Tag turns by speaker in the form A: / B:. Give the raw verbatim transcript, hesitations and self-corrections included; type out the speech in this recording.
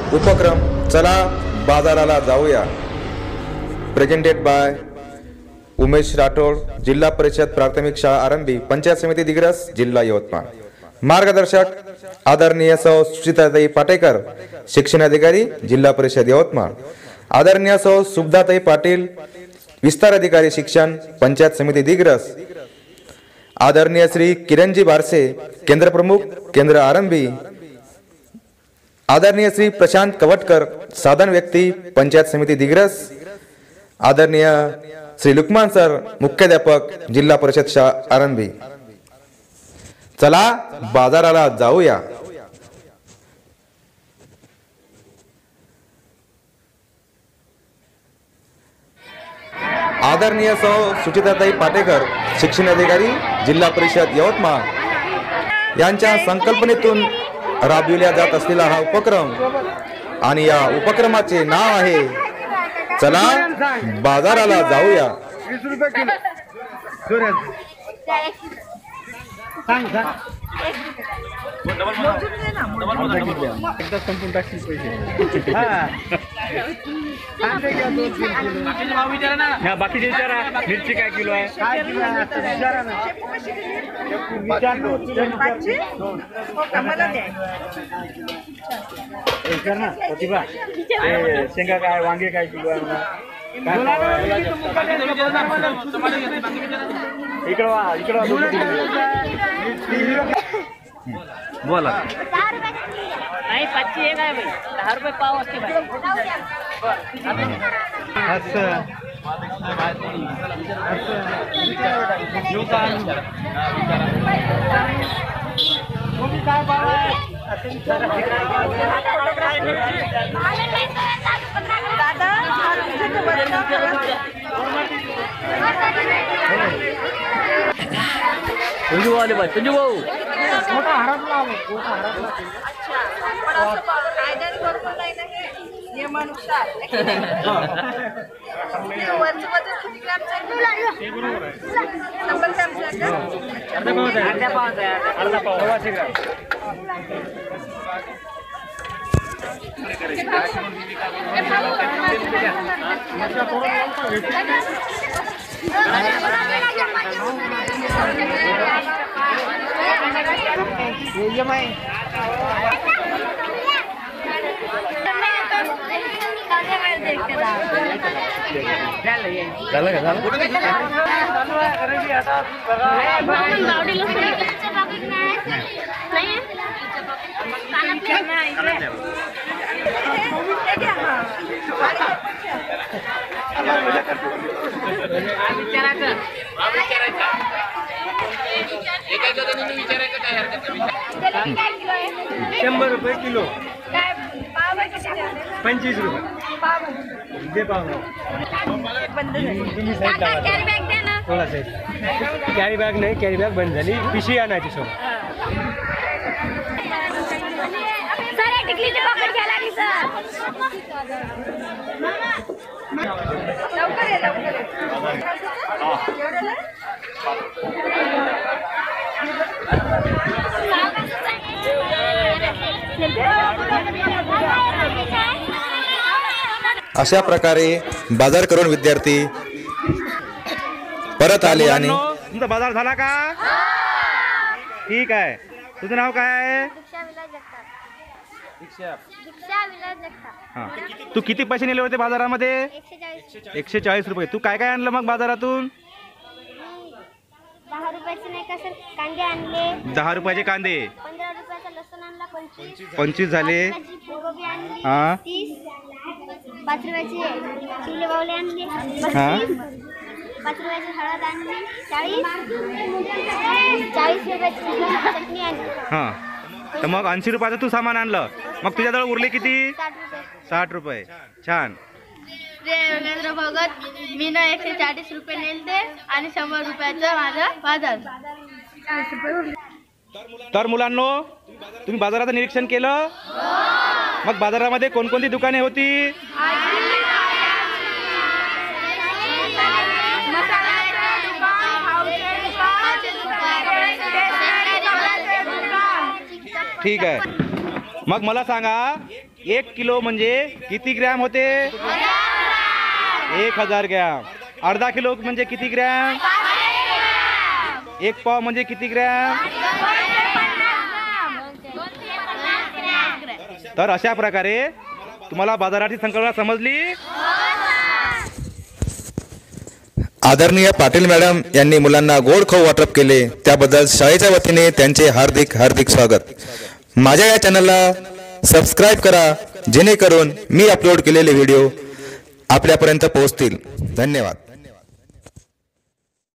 A: उपक्रम चला बाजाराला जाऊया, प्रेझेंटेड बाय उमेश राठोड, जिल्हा परिषद प्राथमिक शाळा आरंभी, पंचायत समिती दिग्रस, जिल्हा यवतमाळ। मार्गदर्शक आदरणीय सौ सुचिताताई पाटेकर, शिक्षण अधिकारी, जिल्हा परिषद यवतमाळ। आदरणीय सौ सुब्धाताई पाटील, विस्तार अधिकारी शिक्षण, पंचायत समिती दिग्रस। आदरणीय श्री किरणजी बारसे, केंद्र प्रमुख, केंद्र आरंभी। आदरणीय श्री प्रशांत कवटकर, साधन व्यक्ती, पंचायत समिती दिग्रस। आदरणीय श्री लुकमान सर, मुख्याध्यापक, जिल्हा परिषद शाळा आरंभी। चला बाजाराला जाऊया। आदरणीय सौ सुचिताताई पाटेकर, शिक्षण अधिकारी, जिल्हा परिषद यवतमाळ यांच्या संकल्पनेतून राबविला जात असलेला हा उपक्रम आणि या उपक्रमाचे नाव आहे चला बाजाराला जाऊया।
B: वीस रुपये किलो एकदा संपून टाकशील पैसे। हा बाकीचे विचारा, मिरची काय किलो आहे, काय किलो आहे विचारा ना। विचार ना प्रतिभा, शेंगा काय, वांगे काय किलो आहे म्हणा। इकडं वा, इकडं बोला।
C: नाही पाचशे एक आहे भाई, दहा रुपये पाव असते भाई।
B: असं काय भाव आहे
C: संजू वाले भाई, संजू भाऊ
B: मोठा हरपला मोठा हरपला। अर्धा पाव सव्वाशे ग्राम। झालं का झालं शंभर रुपये किलो, पंचवीस रुपये दे पाव। तुम्ही साईड लावा थोडा साईड। कॅरी बॅग नाही, कॅरी बॅग बंद झाली, पिशवी आणायची सोबत।
A: अशा प्रकारे बाजार करून विद्यार्थी परत आले आणि
B: तुमचा बाजार झाला का? ठीक आहे। तुझं नाव काय आहे? हा, तू किती पैसे नेले होते बाजारामध्ये? एकशे चाळीस रुपये। तू काय काय आणलं मग बाजारातून?
D: दहा रुपयाचे नाही का सर कांदे आणले,
B: दहा रुपयाचे कांदे,
D: पंधरा रुपयाचा लसूण आणला, पंचवीस
B: पंचवीस झाले।
D: फुलगोबी आणली,
B: हा,
D: तीस, पाच रुपयाचे चिवले बावले आणले,
B: हा,
D: पस्तीस, पाच रुपयाची हळद आणली, चाळीस, चाळीस रुपयाची चटणी आणली।
B: हा, तर मग ऐंशी रुपयाचं तू सामान आणलं, मग तुझ्याजवळ उरले किती?
D: साठ रुपये।
B: साठ रुपये। छान।
D: देवेंद्र भगत, मी ना एकशे चाळीस रुपये नेलते आणि शंभर रुपयाचं माझं बाजार।
B: तर मुलांनो, तुम्ही बाजाराचं निरीक्षण केलं? मग बाजारामध्ये कोणकोणती दुकाने होती? ठीक आहे। मग मला सांगा एक किलो म्हणजे किती ग्रॅम होते? एक हजार ग्रॅम. अर्धा किलो म्हणजे किती ग्रॅम? एक पाव म्हणजे किती ग्रॅम? तर अशा प्रकारे तुम्हाला बाजाराची संकल्पना समजली.
A: आदरणीय पाटील मॅडम यांनी मुलांना गोड खाऊ वाटप केले, त्याबद्दल शाळेच्या वतीने त्यांचे हार्दिक हार्दिक स्वागत. माझ्या या चॅनलला सबस्क्राईब करा, जेणेकरून मी अपलोड केलेले व्हिडिओ आपल्यापर्यंत पोहोचतील. धन्यवाद.